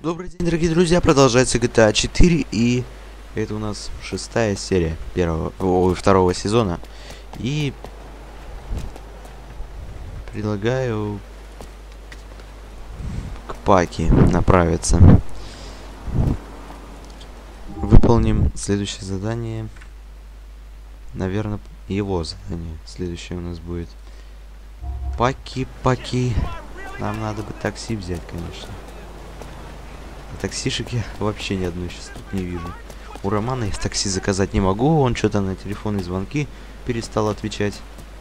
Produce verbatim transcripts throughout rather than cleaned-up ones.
Добрый день, дорогие друзья, продолжается джи ти эй четыре, и это у нас шестая серия первого, о, второго сезона. И предлагаю к Паки направиться. Выполним следующее задание. Наверное, его задание. Следующее у нас будет Паки, Паки. Нам надо бы такси взять, конечно. А таксишек я вообще ни одной сейчас тут не вижу. У Романа я такси заказать не могу. Он что-то на телефонные звонки перестал отвечать.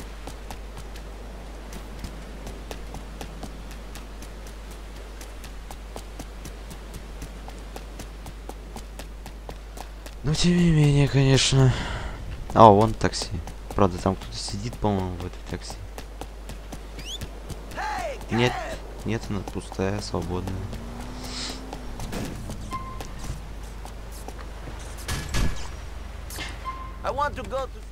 Но тем не менее, конечно. А, вон такси. Правда, там кто-то сидит, по-моему, в этой такси. Нет, нет, она пустая, свободная. I want to go to.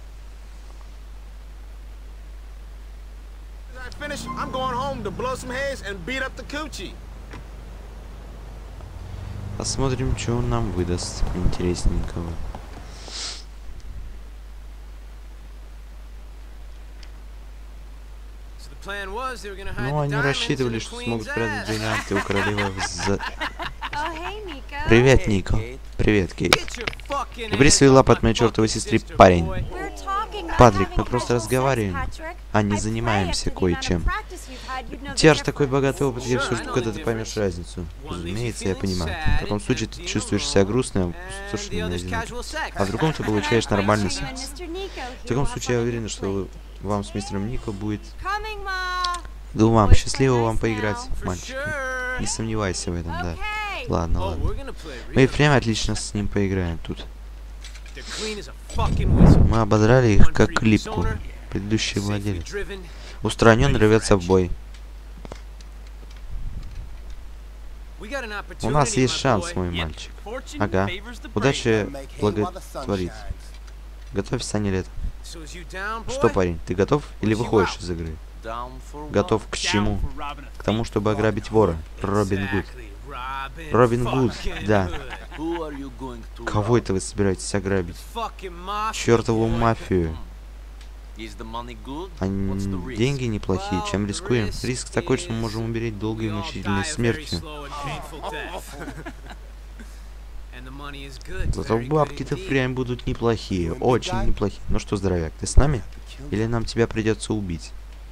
When I finish, I'm going home to blow some haze and beat up the coochie. Посмотрим, что он нам выдаст интересненького. Ну, они рассчитывали, что смогут спрятать бриллианты у королевы в за... Привет, Нико. Привет, Кейт. Убери свои лапы от моей чертовой сестры, парень. Патрик, мы просто разговариваем, а не занимаемся кое-чем. У тебя же такой богатый опыт, я все жду, когда ты поймешь разницу. Разумеется, я понимаю. В таком случае ты чувствуешь себя грустным, опустошенным и одиноким. А в другом ты получаешь нормальный секс. В таком случае я уверен, что вам с мистером Нико будет... Да вам, счастливо вам поиграть, мальчики. Не сомневайся в этом, да. Ладно, ладно. Мы и прямо отлично с ним поиграем тут. Мы ободрали их как клипку. Предыдущий владелец. Устранен, рвется в бой. У нас есть шанс, мой мальчик. Ага. Удача благотворит. Готовься, Нилет. Что, парень, ты готов или выходишь из игры? Готов к чему? К тому, чтобы ограбить вора. Робин Гуд. Робин Гуд, да. Кого это вы собираетесь ограбить? Чертову мафию. А деньги неплохие, чем рискуем? Риск такой, что мы можем умереть долгой и мучительной смертью. Зато бабки-то впрямь будут неплохие, очень неплохие. Ну что, здоровяк, ты с нами? Или нам тебя придется убить?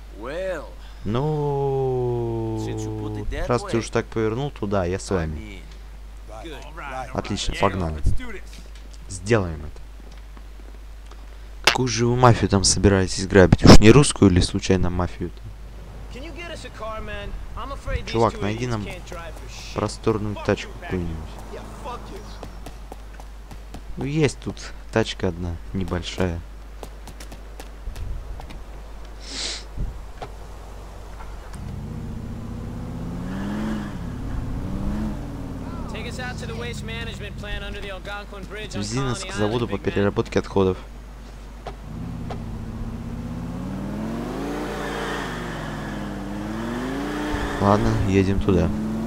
Ну, раз ты уж так повернул туда, я с вами. Отлично, погнали. Сделаем это. Какую же вы мафию там собираетесь грабить? Уж не русскую или случайно мафию-то? Чувак, найди нам просторную тачку какую-нибудь. Ну, есть тут тачка одна, небольшая. Вези нас к заводу по переработке отходов. Ладно, едем туда.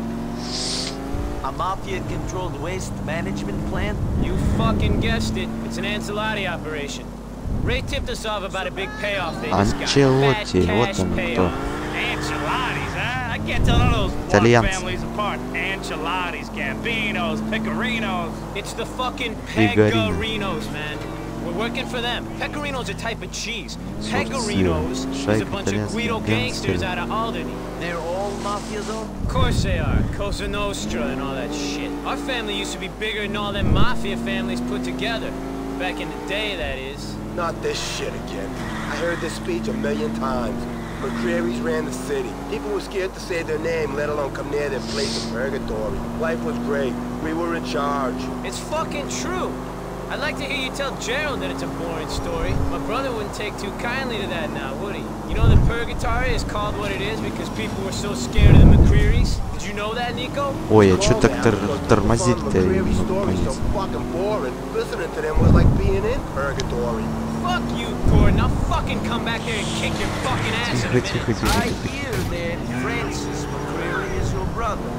A mafia-controlled waste management plan? You fucking guessed it. It's an Ancelotti operation. Ray tipped us off about a big payoff they just got. Анчелотти, вот он кто. Ancelotti's, huh? I can't tell none of those Итальянцы. families apart. Ancelotti's, Gambinos, Pecorinos. It's the fucking Pegorinos, man. We're working for them. Pecorino's a type of cheese. Pegorinos is a bunch of Guido gangsters out of Alderney. They're all mafia though? Of course they are. Cosa Nostra and all that shit. Our family used to be bigger than all them mafia families put together. Back in the day, that is. Not this shit again. I heard this speech a million times. McCreary's ran the city. People were scared to say their name, let alone come near their place of purgatory. Life was great. We were in charge. It's fucking true. I'd like to hear you tell Gerald that it's a boring story. My brother wouldn't take too kindly to that now, would he? You know that purgatory is called what it is because people were so scared of the McCrearys? Did you know that, Nico? Ой, а чё так тор тормозить-то? Listening to them was like being in purgatory. Fuck you, Gordon. I'll fucking come back there and kick your fucking ass in a Тихо, тихо, minute. тихо, I тихо. hear that Francis McCreary is your brother.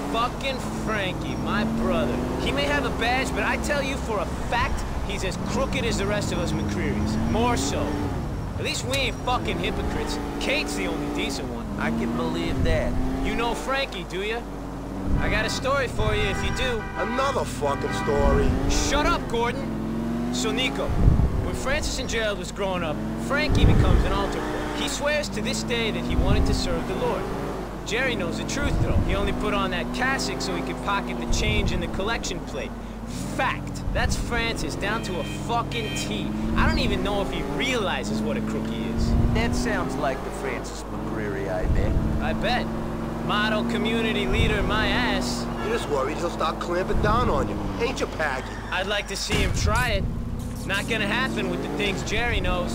fucking Frankie, my brother. He may have a badge, but I tell you for a fact, he's as crooked as the rest of us McCreary's. More so. At least we ain't fucking hypocrites. Kate's the only decent one. I can believe that. You know Frankie, do you? I got a story for you if you do. Another fucking story. Shut up, Gordon. So, Nico, when Francis and Gerald was growing up, Frankie becomes an altar boy. He swears to this day that he wanted to serve the Lord. Jerry knows the truth, though. He only put on that cassock so he could pocket the change in the collection plate. Fact. That's Francis, down to a fucking T. I don't even know if he realizes what a crook he is. That sounds like the Francis McCreary, I bet. I bet. Model community leader, my ass. You're just worried he'll start clamping down on you. Ain't you, Paggy? I'd like to see him try it. It's not gonna happen with the things Jerry knows.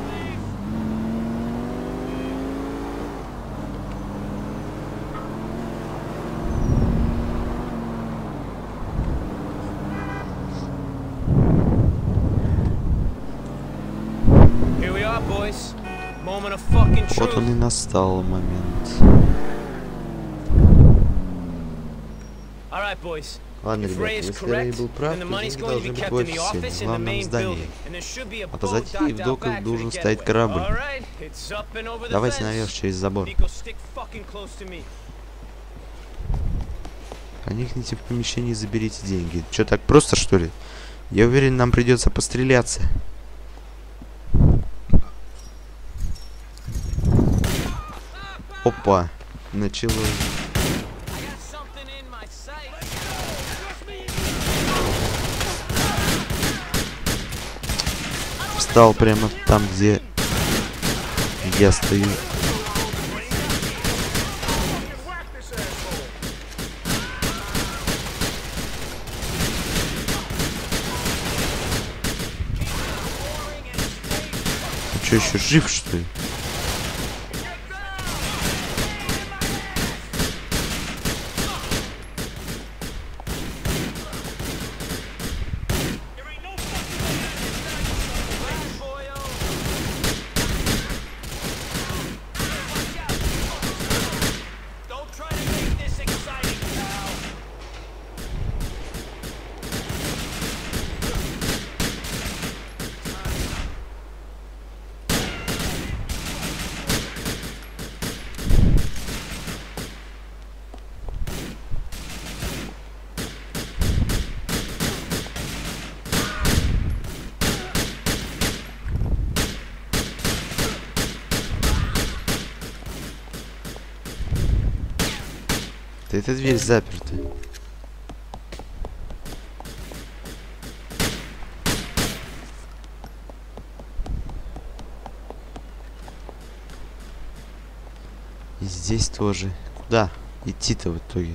Here we are, boys. Moment of fucking truth. Вот он и настал момент. Alright, boys. Ладно, If Ray ребята, is если Рэй correct, был прав, then the то money's деньги going to должны be быть kept в in the офисе, office в in the главном main здании. building, and there should be a А boat позади в docked out доках back for the должен стоять getaway. корабль. Alright, it's up and over the Давайте fence. наверх через забор. Nico, stick fucking close to me. Проникните в помещение и заберите деньги. Чё, так просто, что ли? Я уверен, нам придется постреляться. Опа, началось. Встал прямо там, где я стою. Ты чё, еще жив, что ли? Да эта дверь заперта. И здесь тоже. Куда идти-то в итоге?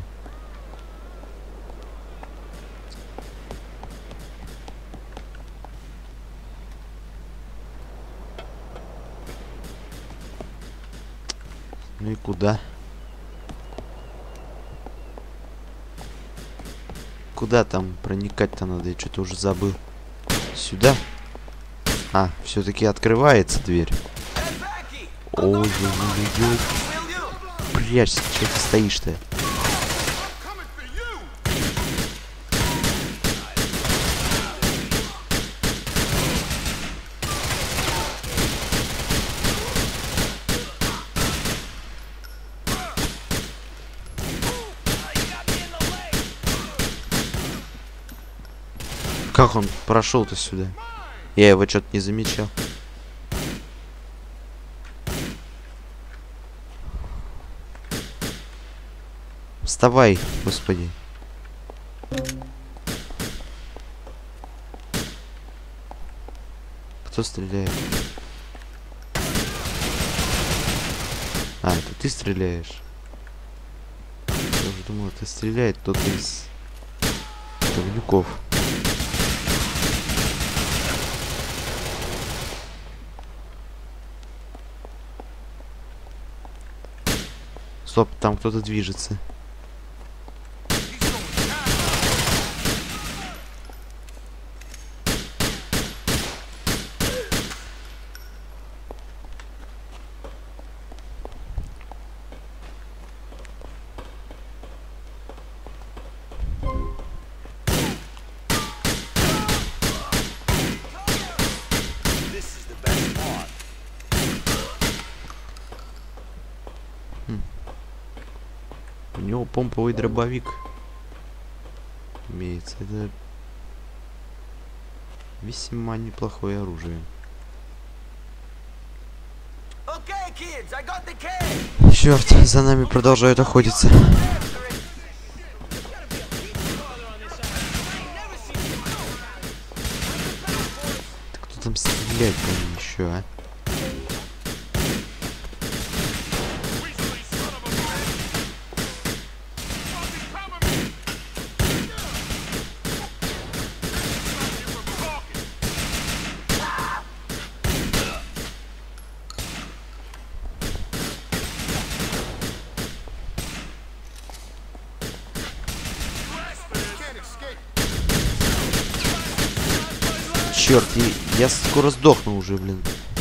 Ну и куда? Куда там проникать-то надо? Я что-то уже забыл. Сюда? А, все-таки открывается дверь. Ой-ой-ой-ой. Прячься, что ты стоишь-то? Как он прошел-то сюда? Я его что-то не замечал. Вставай, господи. Кто стреляет? А, это ты стреляешь? Я уже думал, это стреляет кто-то из говнюков. Стоп, там кто-то движется. У него помповый дробовик имеется. Это весьма неплохое оружие. Черт, за нами продолжают охотиться. Кто там стреляет по ним еще, а? Черт, и я скоро сдохну уже, блин.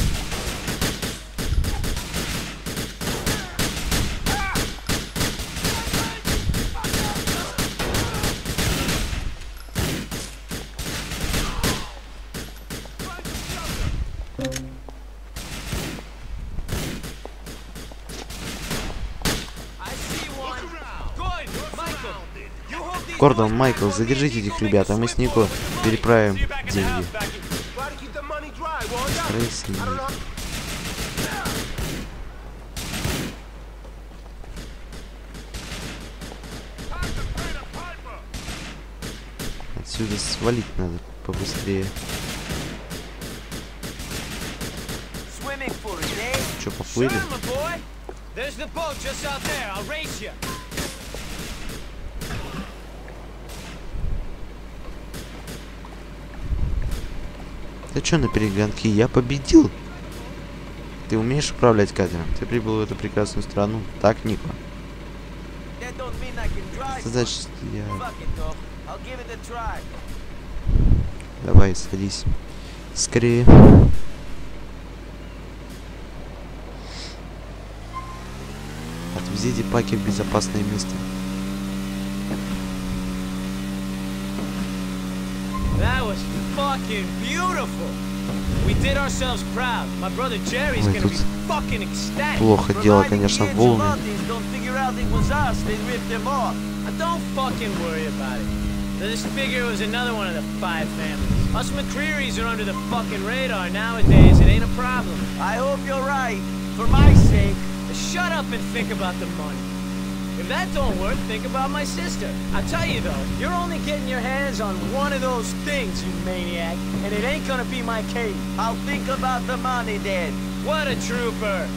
Гордон, Майкл, задержите этих ребят, а мы с Нико переправим деньги. Отсюда свалить надо побыстрее. Че, поплыли? Да чё на перегонки? Я победил! Ты умеешь управлять катером? Ты прибыл в эту прекрасную страну. Так, Нико? Значит, я... Давай, садись. Скорее. Отвезите паки в безопасное место. Fucking beautiful. We did ourselves proud. My brother Jerry's gonna be fucking ecstatic. Плохо дело, конечно, волны. Don't fucking worry about it. This figure was another one of the five families. Us McCreary's are under the fucking radar nowadays. It ain't a problem. I hope you're right. For my sake, shut up and think about the money. If that don't work, think about my sister. I tell you though, you're only getting your hands on one of those things, you maniac, and it ain't gonna be my case. I'll think about the money then. What a trooper!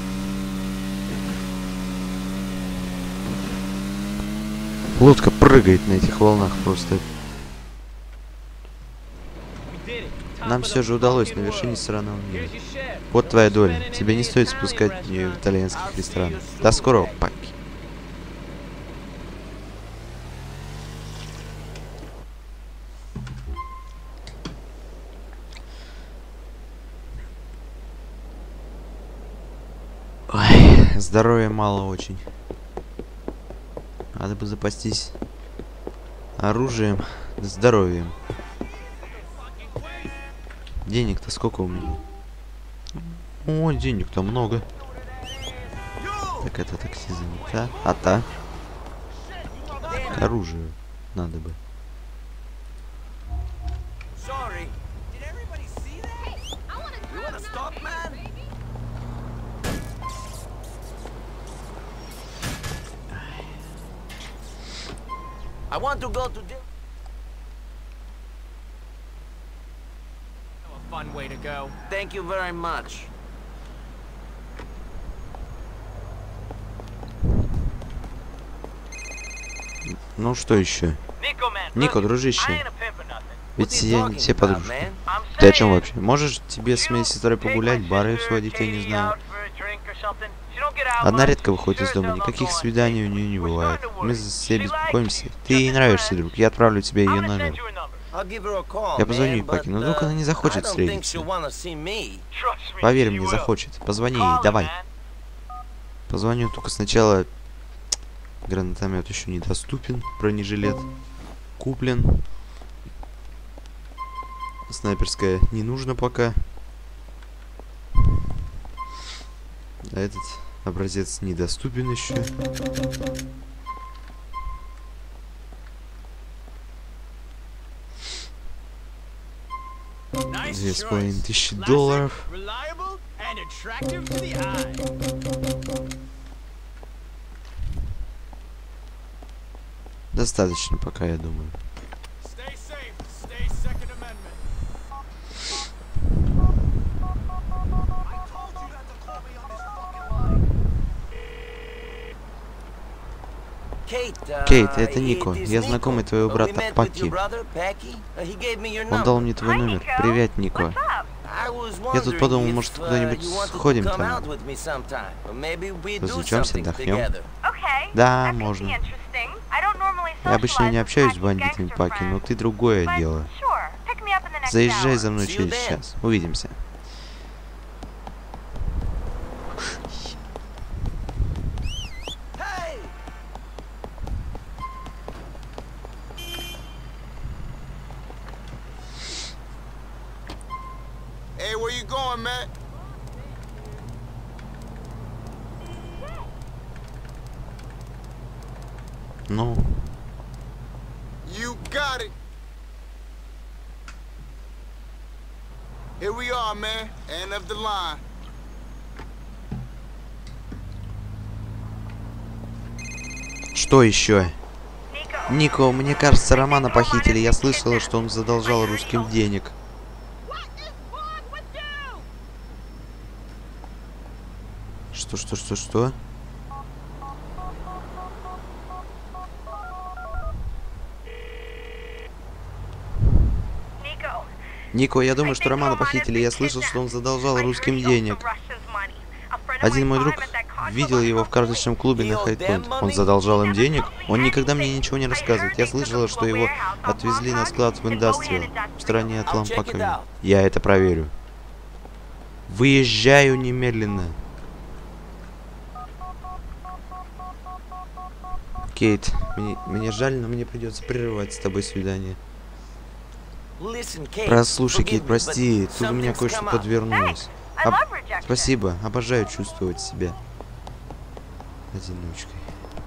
Лодка прыгает на этих волнах просто. Нам все же удалось на вершине странного мира. Вот твоя доля. Тебе не стоит спускать ее в итальянских ресторанах. До скорого, Паки. Ой, здоровья мало очень. Надо бы запастись оружием, да здоровьем. Денег-то сколько у меня? О, денег-то много. Так, это такси занята. А та? К оружию надо бы. I want to go to the... A fun way to go. Thank you very much. Ну что еще? Нико, дружище. Ведь я не все подружки. Ты о чем вообще? Можешь тебе с моей сестрой погулять, бары сводить, я не знаю. Одна редко выходит из дома, никаких свиданий у нее не бывает. Мы за все беспокоимся. Ты ей нравишься, друг. Я отправлю тебе ее номер. Я позвоню ей, Паки, но вдруг она не захочет встретиться. Поверь мне, захочет. Позвони ей, давай. Позвоню, только сначала... Гранатомет еще недоступен. Бронежилет куплен. Снайперская не нужно пока. А этот образец недоступен еще. Две с половиной тысячи долларов. Достаточно пока, я думаю. Кейт, это Нико. Я знакомый твоего брата Паки. Он дал мне твой номер. Привет, Нико. Я тут подумал, может, куда-нибудь сходим там. Развлечемся, отдохнем. Да, можно. Я обычно не общаюсь с бандитами Паки, но ты другое дело. Заезжай за мной через час. Увидимся. Hey, where you going, man? Ну. You got it. Here we are, man. End of the line. Что еще? Нико, мне кажется, Романа похитили. Я слышала, что он задолжал русским денег. Что, что, что, что? Нико, я думаю, что Романа похитили. Я слышал, что он задолжал русским денег. Один мой друг видел его в карточном клубе на Хайт-Пойнт. Он задолжал им денег? Он никогда мне ничего не рассказывает. Я слышала, что его отвезли на склад в Индастриал, в стороне от Лампака. Я это проверю. Выезжаю немедленно. Кейт, мне, мне жаль, но мне придется прерывать с тобой свидание. Прослушай, Кейт, прости, тут у меня кое-что подвернулось. Об... Спасибо, обожаю чувствовать себя одиночкой.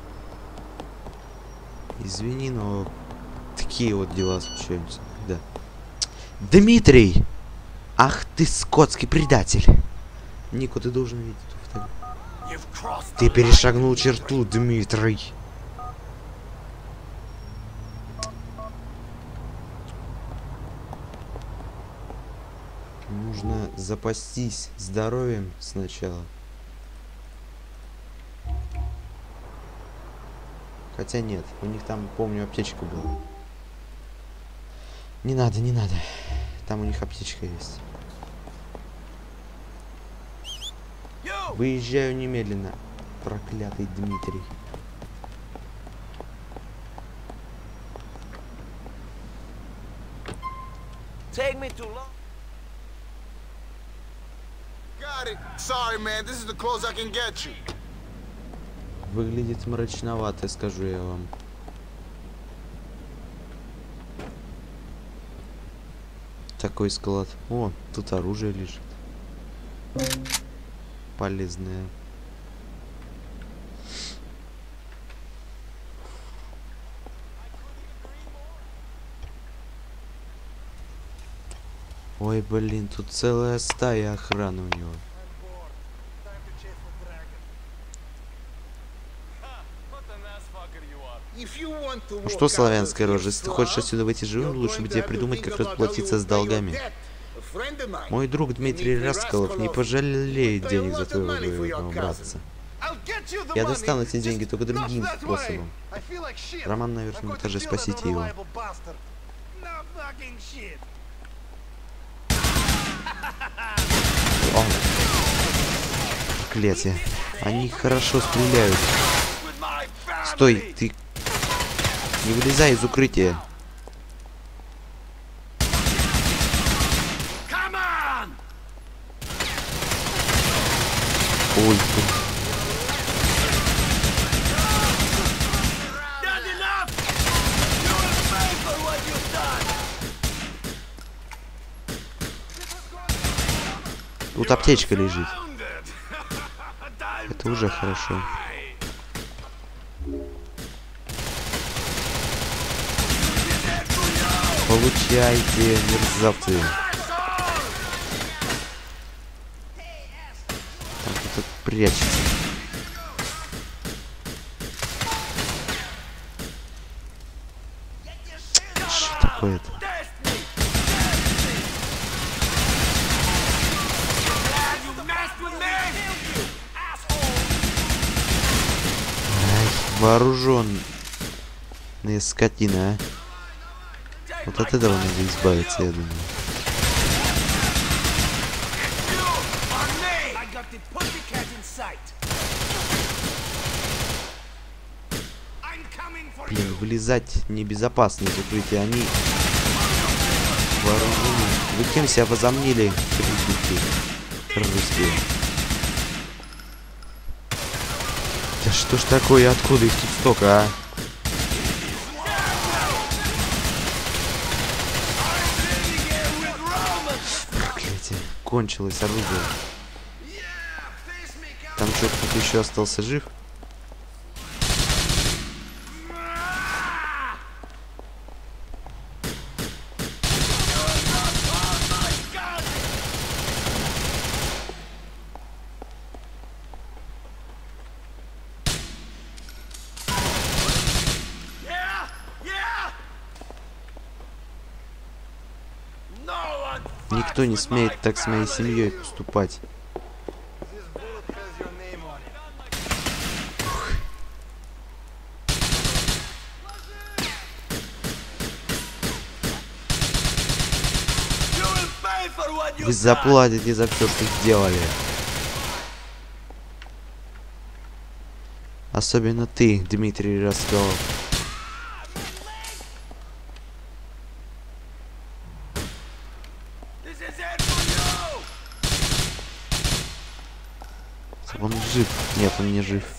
Извини, но такие вот дела случаются. Да. Дмитрий! Ах ты, скотский предатель! Нико, ты должен видеть эту фотографию. Ты перешагнул черту, Дмитрий. Нужно запастись здоровьем сначала. Хотя нет, у них там, помню, аптечка была. Не надо, не надо. Там у них аптечка есть. Выезжаю немедленно, проклятый Дмитрий. Take me too long. Sorry, man. This is the close I can get you. Выглядит мрачновато, скажу я вам. Такой склад. О, тут оружие лежит. Полезное. Ой, блин, тут целая стая охраны у него. Ну что, славянская рожа, если ты хочешь отсюда выйти живым, лучше бы тебе придумать, как расплатиться с долгами. Мой друг Дмитрий Расколов не пожалеет денег за твоего двоюродного братца. Я достану эти деньги только другим способом. Роман на верхнем этаже, спасите его. О, проклятие. Они хорошо стреляют. Стой, ты... Не вылезай из укрытия. Ой, ты... Тут аптечка лежит. Это уже хорошо. Получайте, мерзавцы. прячется? Что такое-то? Вооруженные скотина, а. Вот от этого надо избавиться, я думаю. Блин, вылезать небезопасно из укрытия. Они вооружены. Вы кем себя возомнили? Русские. Да что ж такое? Откуда их тут столько, а? Проклятие. Кончилось оружие. Там что, кто-то еще остался жив? Никто не смеет так с моей семьей поступать. Ух. Вы заплатите за все, что сделали. Особенно ты, Дмитрий Ростов. Он жив. Нет, он не жив.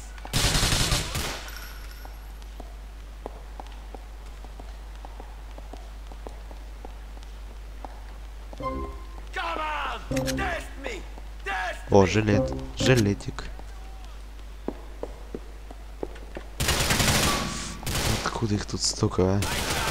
О, жилет. Жилетик. Откуда их тут столько, а?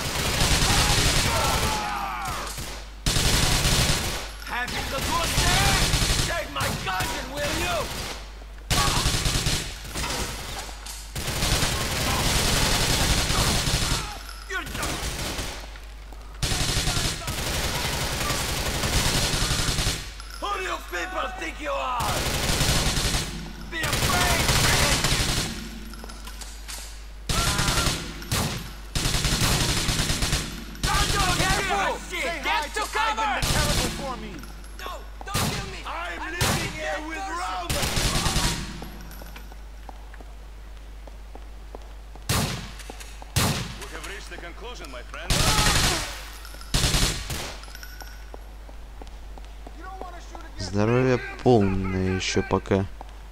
Здоровье полное еще пока.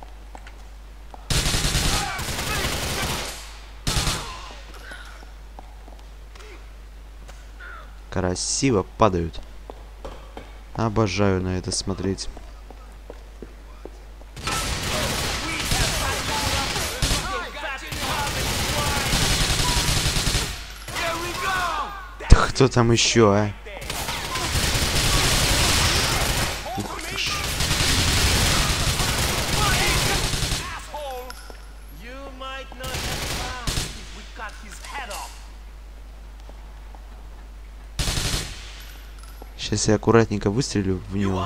Красиво падают. Обожаю на это смотреть. Да кто там еще, а? Ух ты ж. Сейчас я аккуратненько выстрелю в него.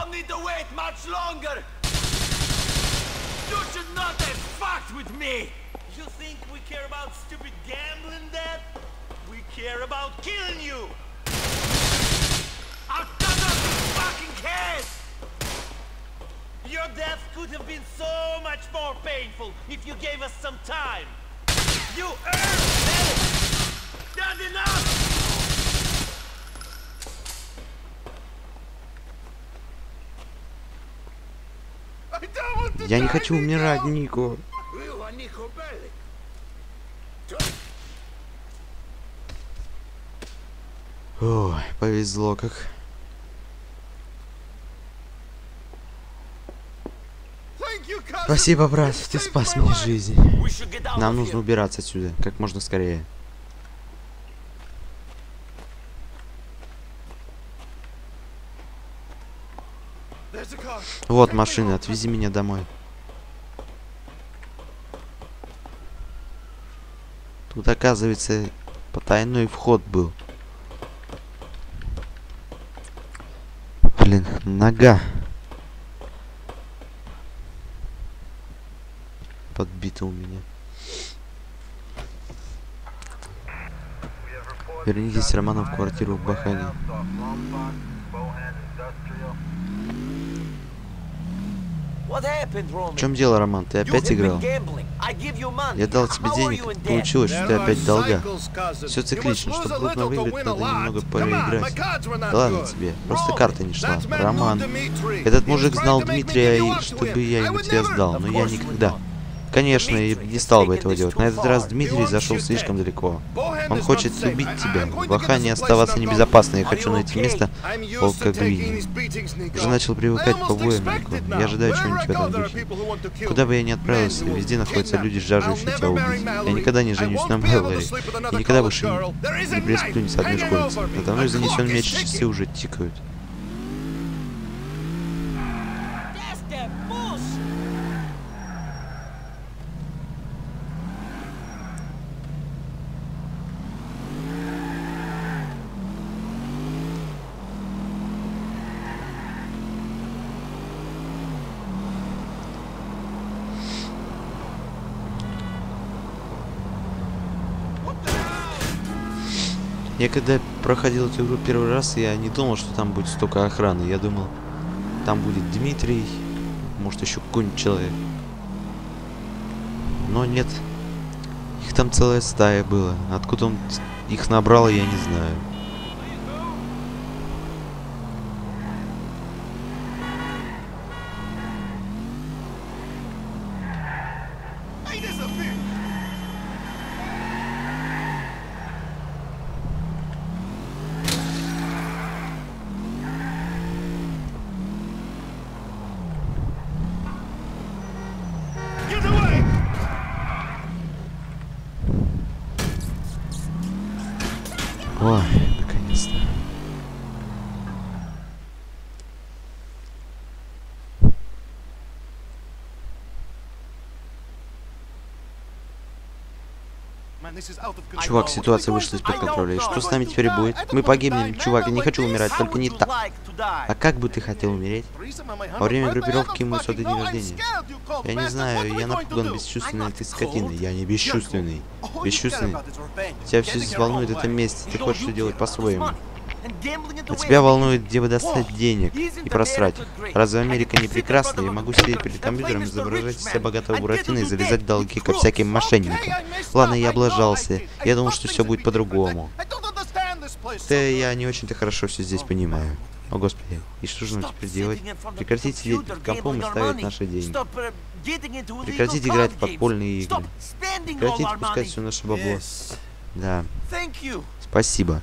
Your death could have been so much more painful if you gave us some time. You earned it! Not enough! Я не хочу умирать, Нико. Ой, повезло как. Спасибо, брат, ты спас мне жизнь. Нам нужно убираться отсюда, как можно скорее. Вот машина, отвези меня домой. Тут, оказывается, потайной вход был. Блин, нога. Подбита у меня. Вернитесь с Романом в квартиру в Бахане. В чем дело, Роман? Ты опять играл? Я дал тебе денег, и получилось, что ты опять в долгах. Все циклично, чтобы крупно выиграть, надо немного проиграть. Да ладно тебе, просто карта не шла. Роман. Этот мужик знал Дмитрия, и чтобы я ему тебя сдал, но я никогда. Конечно, и не стал бы этого делать. На этот раз Дмитрий зашел слишком далеко. Он хочет убить тебя. В Бахане оставаться небезопасно. Я хочу найти место полка Гвини. Уже начал привыкать к побоям, Нико. Я ожидаю чего-нибудь в этом духе. Куда бы я ни отправился, везде находятся люди, жаждущие тебя убить. Я никогда не женюсь на Мэлори. И никогда больше не, не пресплю ни с одной школьницей. Надо мной занесен меч, часы уже тикают. Я когда проходил эту игру первый раз, я не думал, что там будет столько охраны. Я думал, там будет Дмитрий, может еще какой-нибудь человек. Но нет. Их там целая стая была. Откуда он их набрал, я не знаю. Ой, наконец-то. Чувак, ситуация вышла из-под контроля. И что с нами теперь будет? Мы погибнем, чувак, я не хочу умирать, только не так. А как бы ты хотел умереть? Во время группировки мы сотый день рождения. Я не знаю, я напуган бесчувственной этой скотиной. Я не бесчувственный. Бесчувственный. Тебя все здесь волнует это место, ты хочешь все делать по-своему. А тебя волнует, где бы достать денег и просрать. Разве Америка не прекрасна? Я могу сидеть перед компьютером, изображать из себя богатого буратино и залезать долги ко всяким мошенникам. Ладно, я облажался. Я думал, что все будет по-другому. Да я не очень-то хорошо все здесь понимаю. О, Господи. И что же нам теперь делать? Прекратите сидеть перед компом и ставить наши деньги. Прекратите играть в подпольные игры. Прекратите пускать все наше бабло. Да. Спасибо.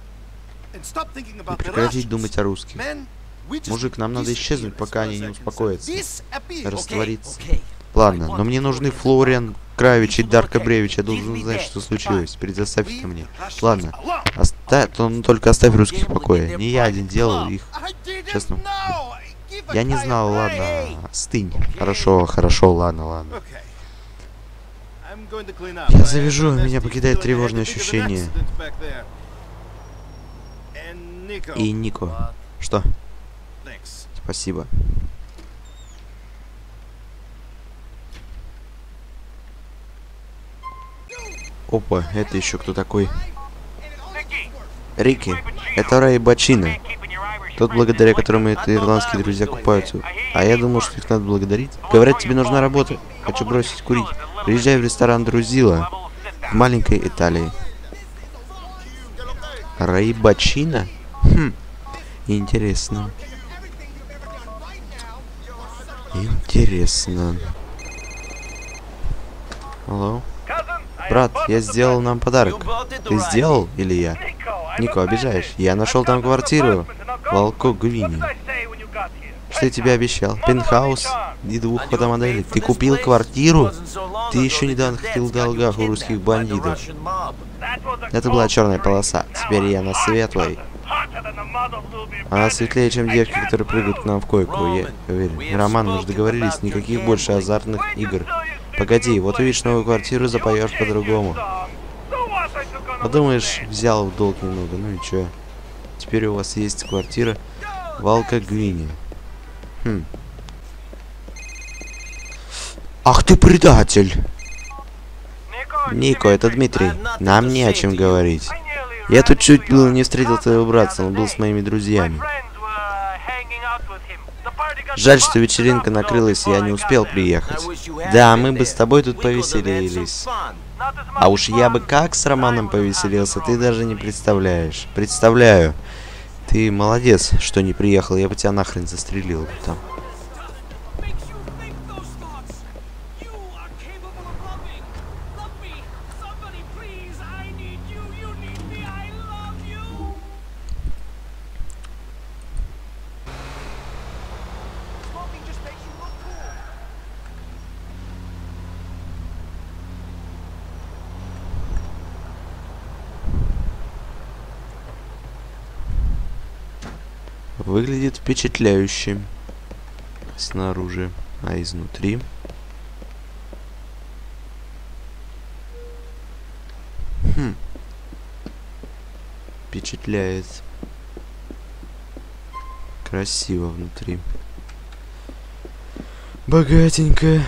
И прекратить думать о русских. Мужик, нам надо исчезнуть, пока они не успокоятся. Раствориться. Ладно, но мне нужны Флориан Кравич и Дарко Бревич. Я должен знать, что случилось. Предоставьте мне. Ладно. Оставь, ну, только оставь русских в покое. Не я один делал их. Честно. Я не знал, ладно. Стынь. Хорошо, хорошо, ладно, ладно. Я завяжу, меня покидает тревожное ощущение. И Нико. Что? Спасибо. Опа, это еще кто такой? Рики. Это Рэй Бачино. Тот, благодаря которому это ирландские друзья купаются. А я думал, что их надо благодарить. Говорят, тебе нужна работа. Хочу бросить курить. Приезжай в ресторан Друзила в маленькой Италии. Рэй Бачино? Хм. Интересно. Интересно. Алло? Брат, я сделал нам подарок. Ты сделал или я? Нико, обижаешь. Я нашел там квартиру. Волко Гвини. Что я тебе обещал? Пентхаус и двух фотомоделей. Ты купил квартиру? Ты еще недавно ходил в долгах у русских бандитов. Это была черная полоса. Теперь я на светлой. Она светлее, чем девки, которые прыгают к нам в койку. Я уверен. Роман, мы же договорились, никаких больше азартных игр. Погоди, вот увидишь новую квартиру, запоешь по-другому. Подумаешь, взял в долг немного, ну и чё? Теперь у вас есть квартира в Алкогвине. Хм. Ах ты предатель! Нико, это Дмитрий. Нам не о чем говорить. Я тут чуть было не встретил твоего братца, он был с моими друзьями. Жаль, что вечеринка накрылась, и я не успел приехать. Да, мы бы с тобой тут повеселились. А уж я бы как с Романом повеселился, ты даже не представляешь. Представляю. Ты молодец, что не приехал, я бы тебя нахрен застрелил там. Выглядит впечатляюще снаружи, а изнутри. Хм. Впечатляет. Красиво внутри. Богатенько.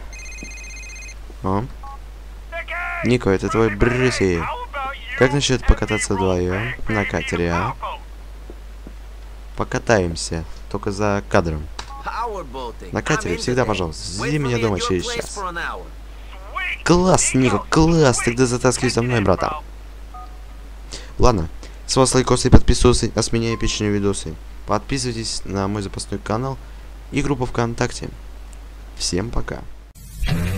О. Нико, это твой Брюси. Как насчет покататься вдвоем на катере, а? Покатаемся, только за кадром. На катере всегда, пожалуйста. Жди меня дома через час. Класс, Нико, класс. Тогда затаскивай со мной, брата. Ладно, с вас лайкосы и подписывайтесь, а с меня эпичные видосы. Подписывайтесь на мой запасной канал и группу ВКонтакте. Всем пока.